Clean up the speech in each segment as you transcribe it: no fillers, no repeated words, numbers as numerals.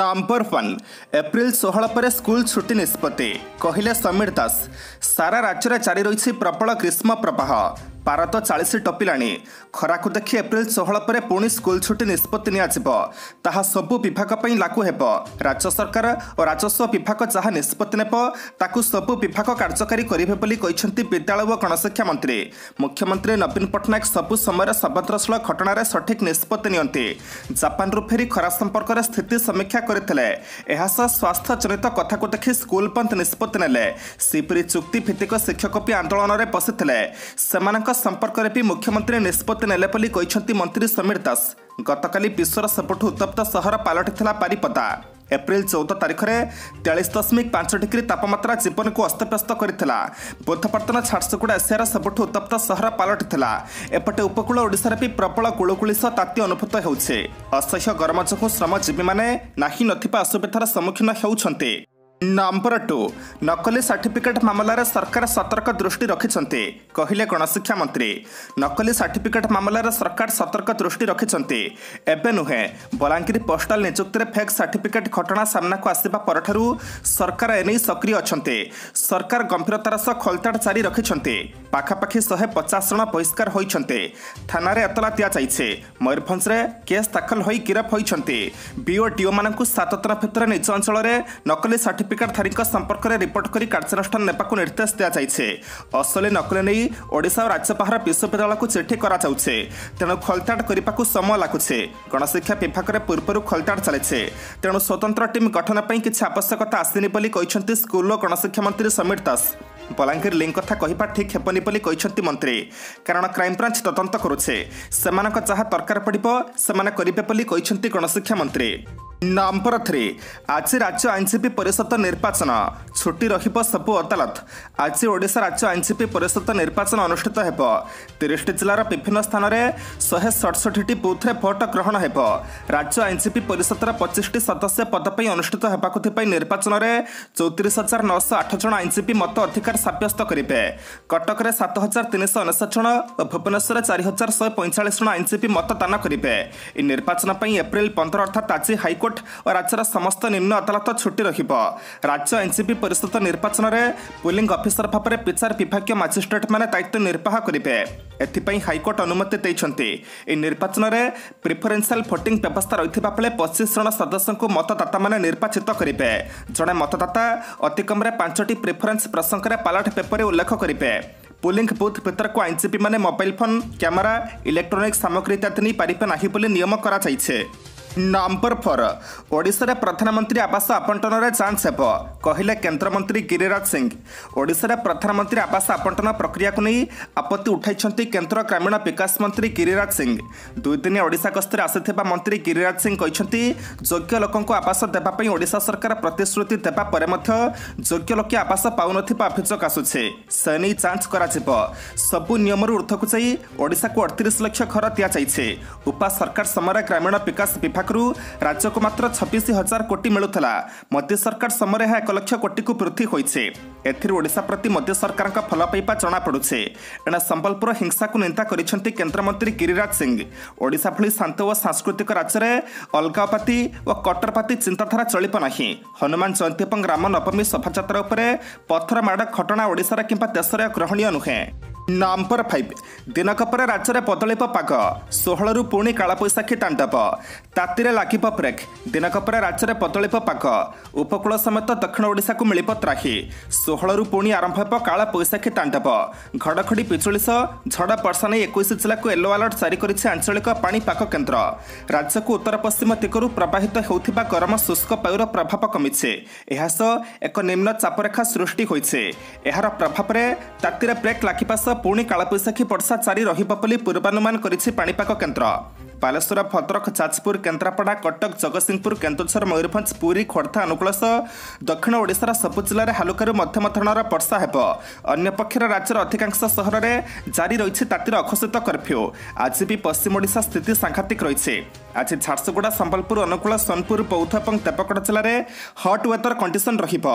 Number 1 April 16 पर school छुट्टी निष्पत्ति कहले समीर दास। सारा राज्य में जारी रही प्रबल ग्रीष्म प्रवाह। पारा तो 40 टपिलाणी। खरा को देखि एप्रिल 16 पर पुणी स्कूल छुट्टी निष्पत्ति निया सबु विभाग पर लागू हेब। राज्य सरकार और राजस्व विभाग जहाँ निष्पत्ति नेब ताकू सबु विभाग कार्यकारी करेंगे बोली कहते विद्यालय और गणशिक्षा मंत्री। मुख्यमंत्री नवीन पट्टनायक सबु समय संवेदनशील घटनार सठिक निष्पत्ति नियंती। जापान फेरी खरा संपर्क स्थिति समीक्षा करते स्वास्थ्य जनित कथा को देखि स्कूल बंद निष्पत्ति नेले। सीपरी चुक्ति भित्तिक शिक्षक भी आंदोलन में बसिथिले संपर्क में भी मुख्यमंत्री निष्पत्ति नेले बोली कहते मंत्री समीर दास। गतकाली विश्वर सबुठु उत्तप्त सहर पलटिथिला बारिपदा। एप्रिल 14 तारिख में 43.5 डिग्री तापमात्रा जीवन को अस्तव्यस्त करथिला। बोधपट्टन झारसुगुड़ा एशियार सबुठु उत्तप्त सहर पलटिथिला। एपटे उपकूल ओडिशार भी प्रबल गुळुगुळी सह ताती अनुभूत हेउछे। असह्य गरम जोगु श्रमजीवी माने नाही नथिबा असुविधार सम्मुखीन हेउछन्ते। नंबर 2 नकली सर्टिफिकेट मामलार सरकार सतर्क दृष्टि रखिछन्ते कहले गणशिक्षा मंत्री। नकली सर्टिफिकेट मामलार सरकार सतर्क दृष्टि रखिछन्ते। एबे नुहे बलांगीर पोस्टाल नियुक्ति रे फेक सर्टिफिकेट घटना सामना को आसिबा परठारु सरकार एनै सक्रिय अछन्ते। सरकार गंभीरतार सह खोलताड़ जारी रखिछन्ते। पाखापाखि 150 जन बहिष्कार होइछन्ते। थाना रे एतला दिया जाइछे। मयूरभंज रे केस दाखल होई गिरफ होइछन्ते। बीओ डीओ मानकु 7 दिन भितर निज अंचल रे नकली सर्टिफिकेट धारी संपर्क में रिपोर्ट कर कार्यानुष्ठान नेबाकू निर्देश दिया जाइछे। असली नकली नहीं ओडिशा और राज्य बाहर विश्वविद्यालय को चिठी करा जाउछे। तेणु खोलताड़ करने समय लगुचे। गणशिक्षा विभाग में पूर्व खोलताड़ चले। तेणु स्वतंत्र टीम गठन पर किसी आवश्यकता आसनी बोली कहते स्कूल और गणशिक्षा मंत्री समीर दास। बलांगीर लिंक कथा कहवा ठीक हेबनी बोली कहते मंत्री। कारण क्राइमब्रांच तदंत करुछे। सेमानक जहाँ दरकार पड़िबो सेमाने करिबे बोली कहते गणशिक्षा मंत्री। नंबर 3 आज राज्य आईनजीपी परिषद निर्वाचन छुट्टी रहिबो सबु अदालत। आज ओडिशा राज्य आईनजीपी परिषद निर्वाचन अनुष्ठित हेबो। 30 जिलार विभिन्न स्थान में 167 बूथ भोट ग्रहण हेबो। राज्य आईनजीपी परिषदर 25 सदस्य पद पर अनुष्ठित हेबाकु थिबाय निर्वाचन में 34,908 जन आईनजीपी मत अधिकार सब्यस्त करेंगे। कटक में 7,359 जन और भुवनेश्वर 4,145 जन आईनजीपी मतदान करेंगे। निर्वाचन पर एप्रिल 15 अर्थात आज हाईकोर्ट और राज्यर समस्त निम्न अदालत छुट्टी रहिबो। राज्य आईनजीपी परिषद निर्वाचन में पुलिंग अफिसर भाव में विचार विभागीय मजिस्ट्रेट माने दायित्व निर्वाह करेंगे। एथिपाई हाईकोर्ट अनुमति देइछन्ते। ए निर्वाचन में प्रिफरेंशियल भोटिंग व्यवस्था रहिथिबा बेले 25 जन सदस्य को मतदाता माने निर्वाचित करेंगे। जड़े मतदाता अति कम 5टी प्रिफरेंस प्रसंग में बालट पेपर उल्लेख करेंगे। पुलिंग बूथ भीतर को आईनजीपी माने मोबाइल फोन कैमेरा इलेक्ट्रोनिक सामग्री इत्यादि नहीं पारिबे नाही बोली नियम करा जाइछे। नंबर 4 ओडिशा रे प्रधानमंत्री आवास आवंटन रे जांच हेब कहले केंद्र मंत्री गिरिराज सिंह। ओडिशा रे प्रधानमंत्री आवास आवंटन प्रक्रिया को नहीं आपत्ति उठाइछन्ति केंद्र ग्रामीण विकास मंत्री गिरिराज सिंह। 2 दिन ओडिशा गस्तर आसिथिबा मंत्री गिरिराज सिंह कहछन्ति योग्य लोकंको आवास देबा पई ओडिशा सरकार प्रतिश्रुति देबा परे मध्य योग्य लोक आवास पाउनथिबा अभियोग आसुछे। सेनी जांच करा जिवो। सबु नियम ऊर्ध्व को जाई ओडिशा को 38 लाख घर दिया जाइछे। उपा सरकार समय ग्रामीण विकास विभाग राज्य को मात्र 26,000 कोटी मिलुथला। मोदी सरकार समय 1 लाख कोटी को वृद्धि होइछे। एथिर ओडिशा प्रति मोदी सरकार का फल पाइबा जना पड़ुछे। एना संबलपुर हिंसा को निंदा करिसेंति केंद्र मंत्री गिरिराज सिंह। ओडिशा भली शांत और सांस्कृतिक राज्य में अलगावपाती और कट्टरपाती चिंताधारा चलिब नाही। हनुमान जयंती और राम नवमी शोभायात्रा उपरे पत्थर माड़ घटना ओडिशा किंबा देशरे ग्रहणीय नुहे। नंबर 5 दिनक पर राज्य में बदलिब पाग। 16 रु पुणी कालपैसाखी तांडव तातीरे लागिब ब्रेक। दिनक पर राज्य में बदलिब पाग। उपकूल समेत दक्षिण ओडिशा को मिलिब त्राही। 16 रु पुणी आरंभ हेब कालपैसाखी तांडव। घड़घड़ी बिजुली सह झड़ा वर्षा नहीं 21 जिला को येलो अलर्ट जारी करिছে आंचलिक पाणीपाग केन्द्र। राज्य को उत्तर पश्चिम दिगरू प्रवाहित होउथिबा गरम शुष्क वायुर प्रभाव कमिছে। एहा सह एक निम्न चापरेखा सृष्टि होइছে। एहार प्रभाव में तातीरे ब्रेक लागिबा पुणी कालपैसाखी वर्षा जारी रहिबो बोली पूर्वानुमान करिछि पाणीपाग केन्द्र। बालेश्वर भद्रक जाजपुर केन्द्रापड़ा कटक जगतसिंहपुर केन्दुझर मयूरभंज पुरी खोर्धा अनुकूल दक्षिण ओडिशार सबु जिले में हालुकारू मध्यम धरणर वर्षा हेब। अन्य पक्षर राज्यर अधिकांश सहर में जारी रही तातीर अघोषित कर्फ्यू। आज भी पश्चिम ओडिशा स्थिति सांघातिक रही। आज झारसुगुड़ा संबलपुर अनुकूल सोनपुर बौद्ध और देवगढ़ जिले में हट वेदर कंडीशन रहिबो।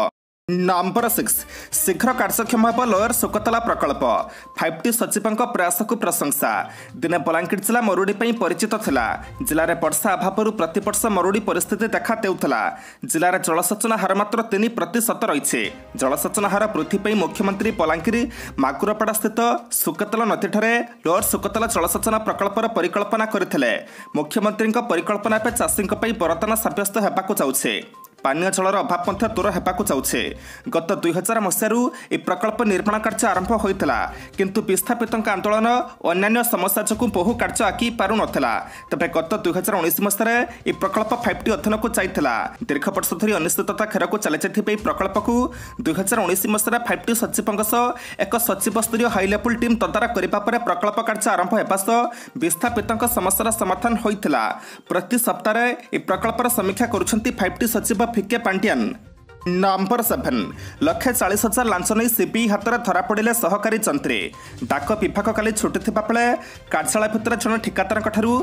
नंबर 6 शीघ्र कार्यक्षम हो लोयर सुकतला प्रकल्प 5T सचिवों प्रयास को प्रशंसा दिने बलांगीर जिला मरुड़ी परिचित थिला जिले में वर्षा अभाव प्रतिवर्ष मरुड़ी परिस्थिति देखा देउथला जिले में जलसेचन हार मात्र 3% रही जलसेचन हार वृद्धि मुख्यमंत्री बलांगीर माकुरपड़ा स्थित सुकतला नदी लोयर सुकतला जलसेचन प्रकल्पर परिकल्पना करथिले मुख्यमंत्री परिकल्पना पे चाषी वरदान सब्यस्त होगाक जाउछे पानीय जलर अभाव दूर होगाक जाउछे गत 2000 मसीहारू यह प्रकल्प निर्माण कार्य आरंभ होता किंतु विस्थापितों आंदोलन अन्य समस्या जो बहु कार्य आकी पार नाला तेज गत 2019 मसीह यह प्रकल्प 5T अध्ययन को जाइला दीर्घ वर्ष धरी अनिश्चितता घेर को चली जाती प्रकल्प को 2019 मसीह 5T सचिवों सह एक सचिव स्तरीय हाई लेवल टीम तदारख करने प्रकल्प कार्य आरंभ होगा सह विस्थापितों समस्यार समाधान होता प्रति सप्ताह यह प्रकल्पर समीक्षा करुछंती 5T सचिव फिके पांड्यान। नंबर 7 1,40,000 लांच नहीं सीबीआई हाथ में धरा पड़े सहकारी जंत्री डाक विभाग काली छुटी थी बेले कार्यालय भितर जन ठिकादार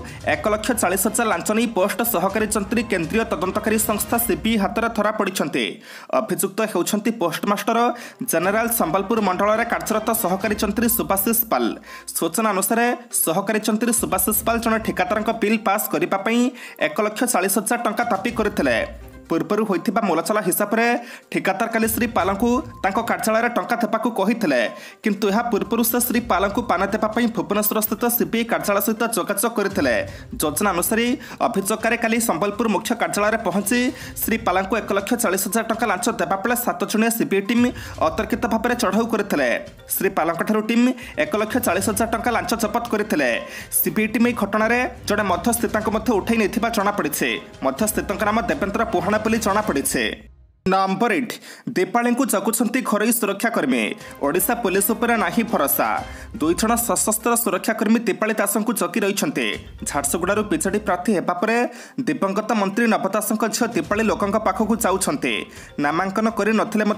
1,40,000 लांच नहीं पोस्ट सहकारी जंत्री केंद्रीय तदंतकारी संस्था सीबीआई हाथ में धरा पड़ते अभियुक्त होती पोस्टमास्टर जेनेल संबलपुर मंडल में कार्यरत सहकारी जंत्री सुभाषिष पाल सूचना अनुसार सहकारी जंत्री सुभाषिष पाल जन ठिकादार बिल पास करने 1,40,000 टंका दाबी करते पूर्वर होइथिबा मोलचला हिसाब से ठिकादार काली श्री पाल को कार्यालय टंका देवाक कहते किंतु यह पूर्व से श्री पाल को पान देवाई भुवनेश्वर स्थित सीबीआई कार्यालय सहित जोगाजोग करते योजना अनुसार अभियोगकारी काली संबलपुर मुख्य कार्यालय पहुंची श्री पाल को 1,40,000 टंका लांच देवा बेले 7 जणिया सीबीआई टीम अतर्कित भाव में चढ़ाऊ करते श्री पाल टीम 1,40,000 टंका लांच जबत करते सीबीआई टीम यह घटना जड़े मध्यस्थिता उठाई नहीं जमापड़ी मध्यस्थित नाम देवेंद्र पुहाणा बोली जमापड़ी। नंबर 8 दीपाली को जगुंट घरोई सुरक्षाकर्मी ओडिशा पुलिस उपर नाही भरोसा 2 जण सशस्त्र सुरक्षाकर्मी दीपाली दास को जगी रही झारसुगुड़ू विजेडी प्रार्थी होगापर दिवंगत मंत्री नव दास झील दीपाली लोकों पाखक जाऊँच नामांकन कर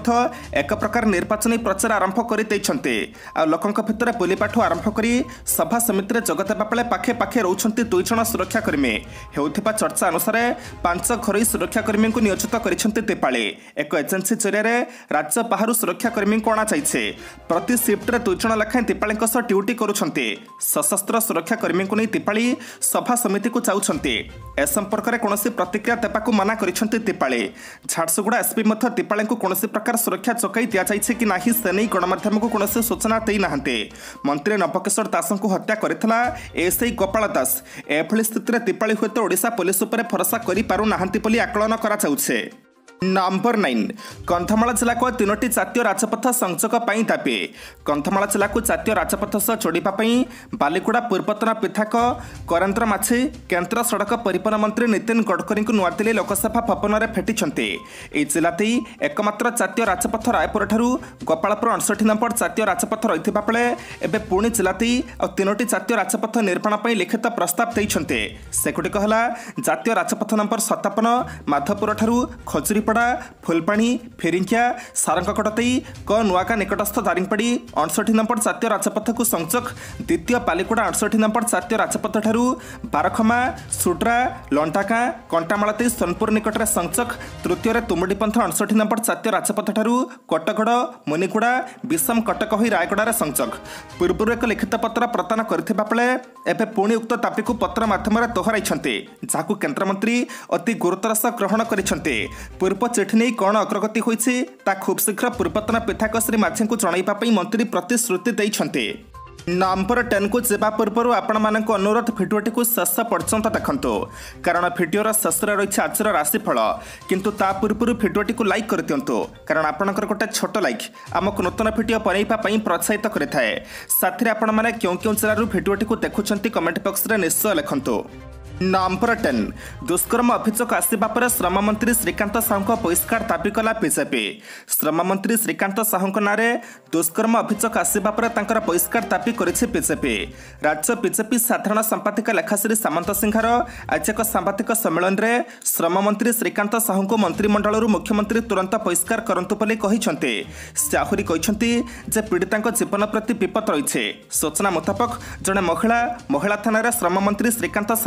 एक प्रकार निर्वाचन प्रचार आरंभ कर लोकों भितर बुलवाठू आरंभ कर सभा समिति जगदेवा बेले पाखे पाखे रोचंती 2 जण सुरक्षाकर्मी होउथिबा चर्चा अनुसार 5 घरोई सुरक्षाकर्मी को नियोजित करिसेंती दीपाली एक एजेंसी जरिए राज्य बाहर सुरक्षाकर्मी को अणाई प्रति शिफ्ट 2 जण लेखाएं दीपाली ड्यूटी करुछंती सशस्त्र सुरक्षाकर्मी को नहीं दीपाली सभा समिति को जाऊँच ए संपर्क में कौन प्रतिक्रिया देवाक मना करिसेंती दीपाली झारसुगुड़ा एसपी दीपाली को कौन प्रकार सुरक्षा जोगाई दि जाइए कि नहीं से नहीं गणमाध्यम को कौन सूचना देना मंत्री नवकिशोर दास को हत्या करथिला एसआई गोपाल दास एभली स्थित में दीपाली हुए तो ओडिशा पुलिस उपर भरोसा करि पारु नाहंती बोली आकलन करा जाउछे। नंबर 9 कंधमाल जिला को 3टी जातीय राजपथ संजोग दाबी कंधमाल जिला को जातीय राजपथ सह जोड़ापी बालीगुड़ा पूर्वतन विधायक करेन्द्र माछी केन्द्र सड़क परिवहन मंत्री नितिन गडकरी को नुआदिल्ली लोकसभा भवन में भेटिछंती ए जिला एकमात्र जातीय राजपथ रायपुर ठारू गोपालपुर 59 नंबर जातीय राजपथ रही बेले एवं पुणी जिला 3टी जातीय राजपथ निर्माण पर लिखित प्रस्ताव देइछंती सेगुड़िक है जातीय राजपथ नंबर 57 माधवपुर ठारू खजुरी फुलपाणी फेरिंकिया सारंगकटतई नुआगा निकटस्थ दारिंगपाड़ी 68 नंबर जातीय राजपथ को संजोग द्वितीय बालीगुड़ा 68 नंबर जातीय राजपथ ठारू बारखमा सुड्रा लंटाका कंटामालती सोनपुर निकट में संजोग तृतीय तुमुडीपंथ 68 नंबर जातीय राजपथ ठारू कटगड़ मुनिगुड़ा विषम कटक हो रायगड़ा संजोग पूर्व एक लिखित पत्र प्रदान करथिबा बेले एवं पुणी उक्त दाबी को पत्र माध्यम दोहराई जहां केन्द्रमंत्री अति गुरुतर सह ग्रहण करिसेंती पूर्व चिठी नहीं कौन अग्रगति होइछि ता खूब शीघ्र पूर्वतन विधायक श्री माझी को जणाइबा पई मंत्री प्रतिश्रुति दैछंती। नंबर 10 को जेबा पूर्व आपण मानक अनुरोध भिडियोटी को शेष पर्यंत देखंतु कारण भिडियोर शेष रही आज राशिफल किंतु ता पूर्व भिडियोटी को लाइक कर दिंतु कारण आपणकर गोटे छोट लाइक आमको नूतन भिडियो बनवाई प्रोत्साहित करें साथ ही आपण मैंने क्यों क्यों जिलू भिडियोटी को देखुंत कमेंट बॉक्स में निश्चय लिखंतु। नंबर 10 दुष्कर्म अभियोग आसवा पर श्रम मंत्री श्रीकांत साहू बहिष्कार दाबी कला बीजेपी श्रम मंत्री श्रीकांत साहू नाँ दुष्कर्म अभियोग आसवा पर बहिष्कार दाबी करिछि बीजेपी राज्य बीजेपी साधारण संपादिका लेखाश्री सामंत सिंहार आज एक सांबादिक सम्मेलन में श्रम मंत्री श्रीकांत साहू को मंत्रिमंडल मुख्यमंत्री तुरंत बहिष्कार करंतु बोली कहिसंते से आहुरी कहिसंती जे पीड़िता जीवन प्रति विपद रही सूचना मुताबक जड़े महिला थाना श्रम मंत्री श्रीकांत साहू नाँ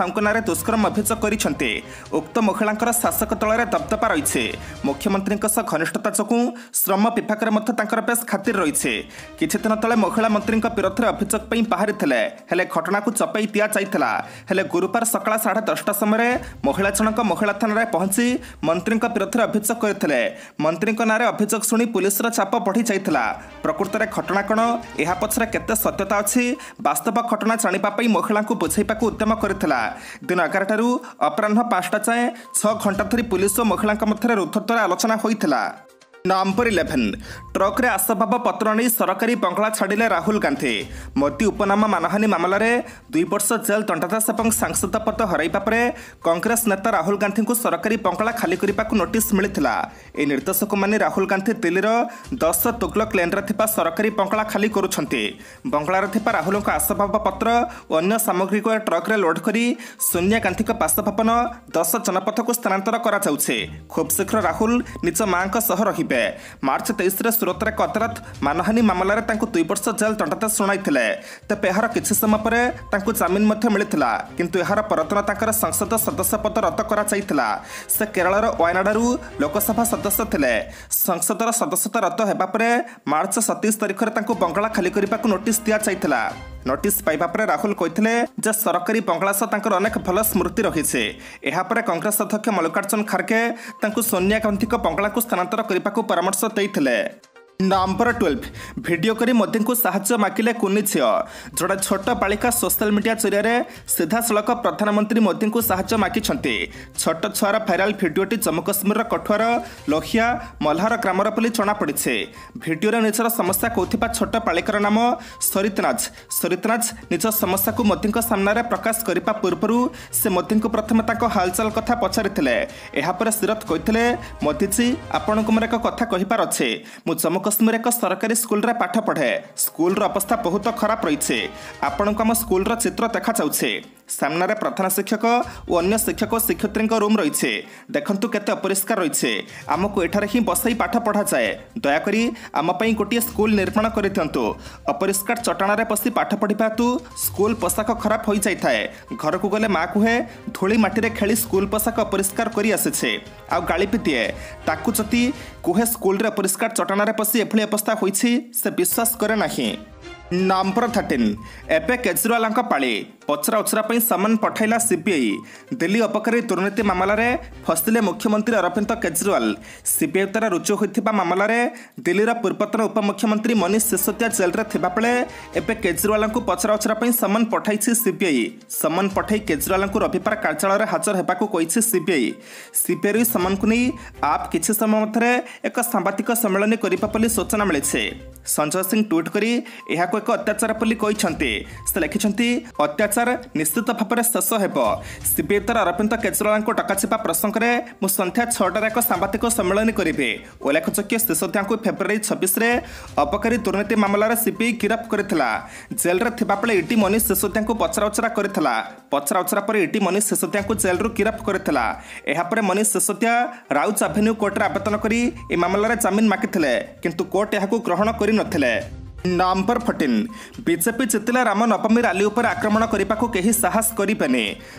दुष्कर्म अभियोग कर उक्त महिला शासक दल दबदबा रही मुख्यमंत्री घनिष्ठता जो श्रम विभाग में बेस खातिर रही किछि दिन तले महिला मंत्री विरोध में अभियोग बाहरी हेले घटना को चपई दि जाइए गुरुवार सकाळ 10:30 समय महिला जनक महिला थाना पहुंची मंत्री विरोध में अभियोग करते मंत्री नाँ अभियोग शुणी पुलिस चाप बढ़ी जाइए प्रकृत में घटना कौन यह पछरे केते सत्यता अच्छी वास्तव घटना जानापी महिला को बुझाइबा उद्यम करथिला दिन 11 अपराह्न 5टा जाए 6 घंटा धरी पुलिस और महिला मध्य रुद्धद्वार आलोचना होइथिला। नंबर 11 ट्रक रे आसबाब पत्र नहीं सरकारी बंगला छाड़िले राहुल गांधी मोदी उपनाम मानहानि मामलें 2 वर्ष जेल दंडादेश और सांसद पद हराइबा परे कांग्रेस नेता राहुल गांधी को सरकारी बंगला खाली करने को नोटिस मिलता ए निर्देश को मानि राहुल गांधी दिल्लीर 10 तुगलक लेन रे थिबा सरकारी बंगला खाली करुछंती बंगलार थिबा राहुल आसबाब पत्र और अन्य सामग्री को ट्रक रे लोड करी सोनिया गांधी बासभवन 10 जनपथ को स्थानांतर करा जाउछे खूब शीघ्र राहुल निज मां सह रही मार्च 23 सूरत एक अदालत मानहानि मामलें 2 वर्ष जेल दंडादेश शुणाई तेज यार किसी समय पर जमीन मिलता किंतु यार परदिन संसद सदस्य पद रद्द कर से केरल वायनाडू लोकसभा सदस्य थे संसदर सदस्यता रद्द होगा मार्च 27 तारिख में बंगला खाली करने को नोटिस दि जाइए नोटिस पाइबा पर राहुल कहते सरकारी बंगला सह अनेक भल स्मृति रही है कांग्रेस अध्यक्ष मल्लिकार्जुन खड़गे सोनिया गांधी बंगला को स्थानांतर करने को परामर्श देते। नंबर 12 वीडियो करी मोदी को साहाय्य मागिले कुनी झील जोड़े छोट बालिका सोशल मीडिया जरिए सीधा सड़क प्रधानमंत्री मोदी को साहाय्य मागिछंती छोट छुआर भाइराल भिडियोटी जम्मू कश्मीर कठुआर लोहिया मल्हार ग्रामर बोली जनापड़ी भिडियो निजर समस्या कहूथिबा छोट बालिकार नाम सरितनाज निज समस्या को मोदी सामने प्रकाश करने पूर्व से मोदी को प्रथम हालचाल कथा पचारिथिले एहापर सीरत कहते मोदीजी आपण को मोर एक कथा कहिपार अच्छे मु जम्मू कश्मीर एक सरकारी स्कूल रे पाठ पढ़े स्कूल अवस्था बहुत खराब रही आपण को आम स्कूल चित्र देखा जाउछे सामने प्रधान शिक्षक और अन्य शिक्षक और शिक्षयित्री रूम रही देखंतु केते अपरिष्कार रही आमको एठारे ही बसाई पाठ पढ़ा जाए दयाकोरी आम पई गोटे स्कूल निर्माण कर दियंतु अपरिष्कार चटाण पशि पाठ पढ़ा हेतु स्कूल पोशाक खराब हो जाए घर को गले माँ कहे धूली माटी खेली स्कूल पोशाक अपरिष्कार कर आसी आ गाड़ी भी दिए ताकू जदि कहे स्कूल रे अपरिष्कार चटाण पशि एभली अवस्था होइछि से विश्वास करे नाही। नंबर 13 एपे केजरीवाल पाली पचरा उचरा समन पठाइला सीबीआई दिल्ली अपकारी दुर्नीति मामलें फसिले मुख्यमंत्री अरविंद केजरीवाल सीबीआई द्वारा रुजु होता मामलें दिल्लीर पूर्वतन उपमुख्यमंत्री मनीष सिसोदिया जेल रे थिबा बेले एबे केजरीवाल को पचरा उचरा समन पठाई सीबीआई समन पठाई केजरीवाल को रविवार कार्यालय हाजर होगा कही सीबीआई समन को नहीं आप किसी समय मध्य एक सांबादिक सम्मेलन करने सूचना मिली संजय सिंह ट्वीट करी यह एक अत्याचार बोली कहते से लिखिं अत्याचार निश्चित भाव में शेष हो सीबीआई द्वारा अरविंद केजरीवाल को डकाଯିबा प्रसंग में मु संध्या 6टार एक सांबादिक सम्मेलन करी उल्लेखযোग्य सिसोदिया को फेब्रुआरी 26 अबकारी दुर्नीति मामलें सीबीआई गिरफ्त करथिला जेल रे थिबा बेले ईडी मनीष सिसोदिया को पचराउचरा करथिला पचराउचरा पर ईडी मनीष सिसोदिया को जेल रू गिरफ्त करथिला एहा पर Manish Sisodia Rouse avenue court रे आवेदन करी ए मामलें जमीन मागिथिले किंतु कोर्ट यहाकू ग्रहण करि नथिले। नंबर 14 बीजेपी जितिला राम नवमी रैली उपर आक्रमण करने को कहीं साहस करेनि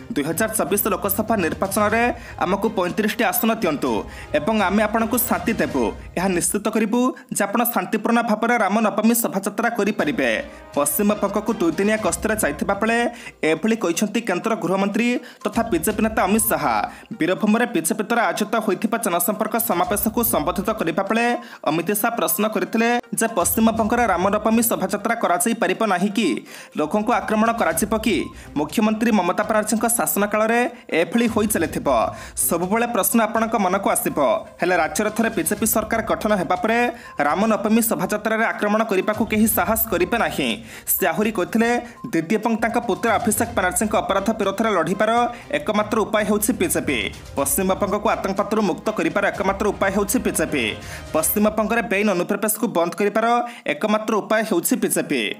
2024 लोकसभा निर्वाचन में आमको 35 आसन दिंतु एवं आम आपण को शांति देवु यह निश्चित करूँ जे आप शांतिपूर्ण भाव में राम नवमी शोभायात्रा करेंगे पश्चिमबंग को 2 दिनिया गस्तर जाइथिबा बेले एभली कहते केंद्र गृहमंत्री तथा बीजेपी नेता अमित शाह वीरभूम में बीजेपी द्वारा आयोजित होता जनसंपर्क समावेश को संबोधित करने बेले अमित शाह प्रश्न करते पश्चिमबंग राम नवमी शोभायात्रा कराई पारिब नाही कि लोकों को आक्रमण करा कि मुख्यमंत्री ममता बनर्जी शासन काल में एभली हो चली सबुबले प्रश्न आपण मन को आसब हेले राज्य थे बीजेपी सरकार गठन होगा पर राम नवमी शोभायात्रा आक्रमण करने को कहीं साहस करेंगे ना से आहरी कहते दीदी और पुत्र अभिषेक बनर्जी अपराध विरोध में लड़ार एकमात्र उपाय हूँ बीजेपी पश्चिमबंग को आतंकवाद मुक्त कर एकमात्र उपाय हूँ बीजेपी पश्चिमबंग में बेआईन अनुप्रवेश को बंद कर एकमात्र उपाय हूँ बीजेपी।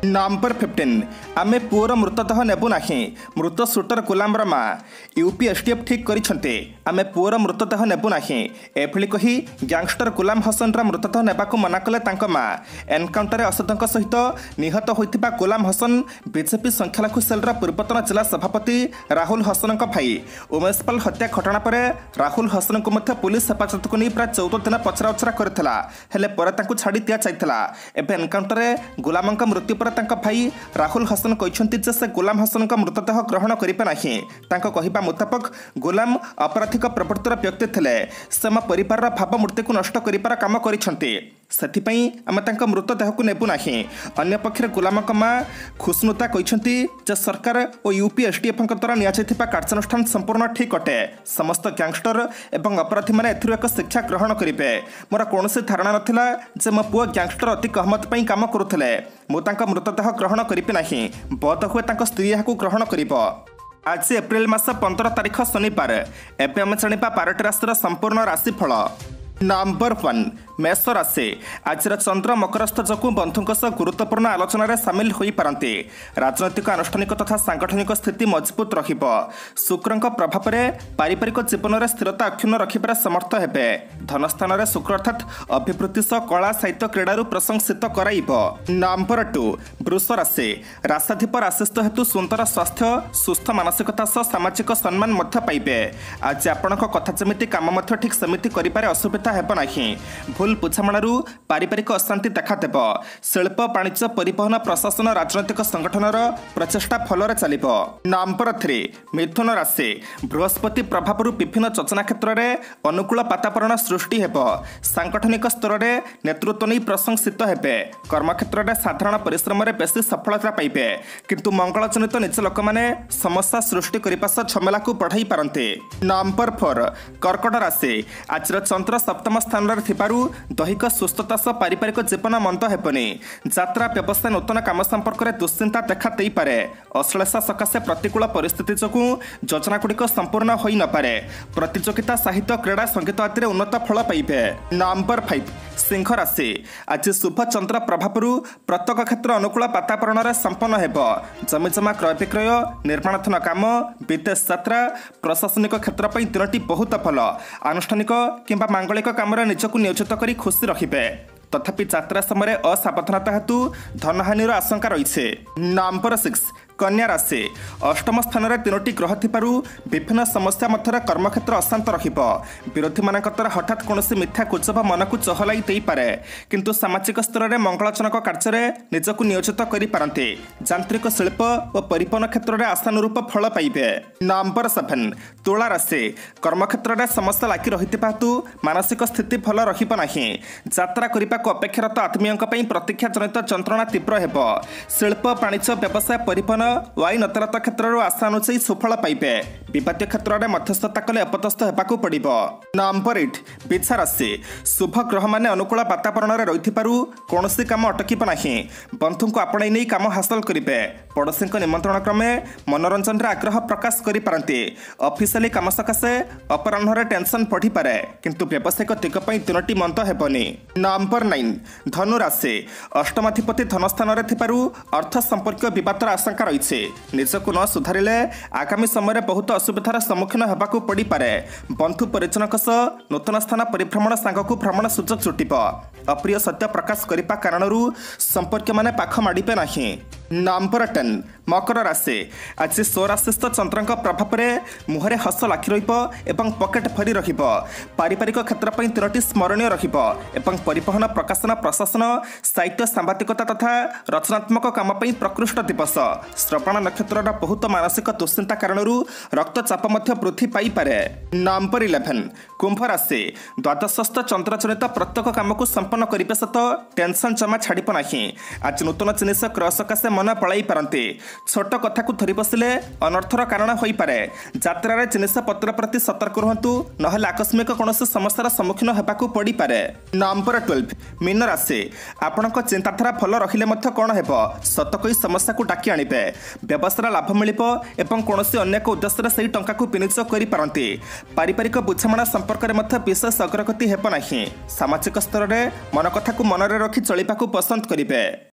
नंबर 15 आमे पुअर मृतदेह नेबु नाही मृत सुटर गुलामर माँ यूपी एसटीएफ ठीक करिसेंते आमे पुअर मृतदेह नेबु नाही एभली कही गैंगस्टर गुलाम हसन मृतदेह नेबाकू मना कले तांको माँ एनकाउंटर असदों सहित निहत होइतिबा गुलाम हसन बीजेपी संख्यालघु सेलर पूर्वतन जिला सभापति राहुल हसन भाई उमेश पाल हत्या घटना पर राहुल हसन को मध्य पुलिस हेफाजत को नहीं प्राय 14 दिन पचराउचरा करथिला हेले परे तांको छाड़ी दिया जाइथिला एबे एनकाउंटर गुलामक मृत्यु पर तांका भाई राहुल हसन कहते जे से गुलाम हसन मृतदेह ग्रहण करिपा नाही तांका कहिबा मुताबिक गुलाम अपराधिक प्रवृत्तिर व्यक्ति थिले से मो परिवार भावमूर्ति को नष्ट करिपार काम करिसेंते सेथिपई आमे तांका मृतदेह को नेबु नाही अन्य पक्षरे गुलामक माँ खुशनुता कहते जे सरकार और यूपी एसटीएफ द्वारा नियाजिथिबा कार्यानुष्ठान संपूर्ण ठीक अटे समस्त गैंगस्टर एवं अपराधी माने एथिरु एक शिक्षा ग्रहण करिवे मोर कोनोसी धारणा नथिला जे मो पुओ गैंगस्टर अति कहमत पई काम करुथिले मो तांका मृतदेह ग्रहण करिपि नाही बोध हुए तांका स्त्री याकू ग्रहण करिवो आज एप्रिल मास 15 तारिख शनिवार एबे आमे जानिबा 12टी राशिर संपूर्ण राशिफल नंबर 1 मेष राशि आज चंद्र मकरस्थ जो बंधुों सह गुरुत्वपूर्ण आलोचन सामिल हो पारती राजनैतिक आनुष्ठानिक तथा सांगठनिक स्थिति मजबूत रहिबो शुक्र प्रभाव में पारिवारिक जीवन में स्थिरता अक्षुण्ण रखिबार समर्थ हेबे धनस्थान में शुक्र अर्थात अभिवृद्धि सह कला साहित्य क्रीड़ारू प्रशंसित कराइबो नंबर 2 वृष राशि राशाधिप राशिस्थ हेतु सुंदर स्वास्थ्य सुस्थ मानसिकता सह सामाजिक सम्मान मध्य पाइबे आज आपणक कथा जमिति काम मध्य ठीक समिति करिपारे असुविधा हेबो नाही भूल बुझामणारू पारिवारिक अशांति देखादेव शिल्प वाणिज्य परिवहन प्रशासन राजनैतिक संगठनर प्रचेषा फल चलिबो नंबर 3 मिथुन राशि बृहस्पति प्रभाव विभिन्न योजना क्षेत्र में अनुकूल वातावरण सृष्टि हेबो सांगठनिक स्तर में नेतृत्व नहीं प्रशंसित हेबे कर्मक्षेत्र में साधारण परिश्रम में बेसी सफलता पाइबे किंतु मंगल जनित निज लोक मैंने समस्या सृष्टि करने सह झमेला को बढ़ाई पारते नंबर 4 कर्कट राशि आज चंद्र सप्तम स्थान में थिबारु दैहिक सुस्थता सह पारिवारिक जीवन मंद हेबनी यात्रा व्यवसाय नूतन काम संपर्क में दुश्चिंता देखा दे पारे अश्लेषा सकाशे प्रतिकूल परिस्थिति जोगु योजना गुड़िक संपूर्ण हो न पारे प्रतियोगिता साहित्य क्रीड़ा संगीत आदि उन्नत फल पाइबे नंबर 5 सिंह राशि आज शुभ चंद्र प्रभाव प्रत्येक क्षेत्र अनुकूल वातावरण में संपन्न हेबो जमीजमा क्रय विक्रय निर्माणाधीन काम विदेश यात्रा प्रशासनिक क्षेत्र पर दिनटी बहुत भल आनुष्ठानिक किंबा मांगलिक काम निजक नियोजित कर खुशी रखिबे तथापि यात्रा समय असावधानता हेतु धनहानि आशंका रही नंबर 6 कन्या राशि अष्टम स्थान में 3टी ग्रह थिबारु विभिन्न समस्या मध्य कर्मक्षेत्र अशांत रहिबो विरोधी मान हठात कौन मिथ्या गुजब मन को चहलाई दे पारे किंतु सामाजिक स्तर में मंगलजनक कार्य निजक नियोजित करि पारंते यांत्रिक शिल्प और परिवहन क्षेत्र में आशानुरूप फल पाइबे नंबर 7 तुला राशि कर्मक्षेत्र में समस्या लागि रहिथिबा हेतु मानसिक स्थिति भल रहिबो नाही यात्रा करने को अपेक्षारत आत्मीय प्रतीक्षा जनित जंत्रणा तीव्र हेबो शिल्प वाणिज्य व्यवसाय परिवहन वाइन अदालत क्षेत्र आशा अनुसार सुफल पाइबे विवाद क्षेत्र में मध्यस्थता कले अपदस्थ होगाकू पड़िबो नंबर 8 बिछा राशि शुभ ग्रह माने अनुकूल वातावरण में रहिथिबारु कोनोसी काम अटकिबो नाही बंधु को आपणाई नहीं काम हासिल करिबे पड़ोसी निमंत्रण क्रमे मनोरंजन रे आग्रह प्रकाश करि पारंती ऑफिशियली काम सकाशे अपराह्न रे टेंशन बढ़ी पारे किंतु व्यावसायिक दिग पई दिनटी मंद हेबनी नंबर 9 धनु राशि अष्टमाधिपति धनस्थान में थिबारु अर्थ संपर्क विवादर आशंका रही निजको न सुधारिले आगामी समय बहुत असुविधार सम्मुखीन होगाकू पड़ पारे बंधु परिजन नूतन स्थान परिभ्रमण सांगक भ्रमण सुजोग जुटिब अप्रिय सत्य प्रकाश करने कारण संपर्क माने पाख माड़े ना नंबर 10 मकर राशि आज स्वराशिस्थ चंद्र प्रभाव में मुहरे हस लाखि रही पकेट भरी पारिवारिक क्षेत्र पर 3टी स्मरणीय परिवहन प्रकाशन प्रशासन साहित्य सांबादिकता तथा रचनात्मक काम प्रकृष्ट दिवस श्रवण नक्षत्र बहुत मानसिक दुश्चिंता कारण रक्तचाप वृद्धि पाइपे नंबर 11 कुंभ राशि द्वादशस्थ चंद्र जनित प्रत्येक काम को संपन्न करने सहित टेंशन जमा छाड़ ना आज नूतन जिनिस क्रय सकाशे मन पलाई पारती छोट कथा को धरी बसिले अनर्थर कारण हो पारे यात्रा जिनिस पत्र प्रति सतर्क रुहतु नहले आकस्मिक कौन समस्यार सम्मुखीन होगाकू पड़ पारे नंबर 12 मीन राशि आपणक चिंताधारा भल रहिले कौन हेब सत कही समस्या को डाकी आनिबे व्यवसाय लाभ मिलिबो एवं कौन अन्य उद्देश्य से टंका को विनियोग करि पारंती पारिवारिक बुझामणा संपर्क में विशेष अग्रगति हेब नाही सामाजिक स्तर में मन कथा को मन रखी चलिबाकू पसंद करिबे।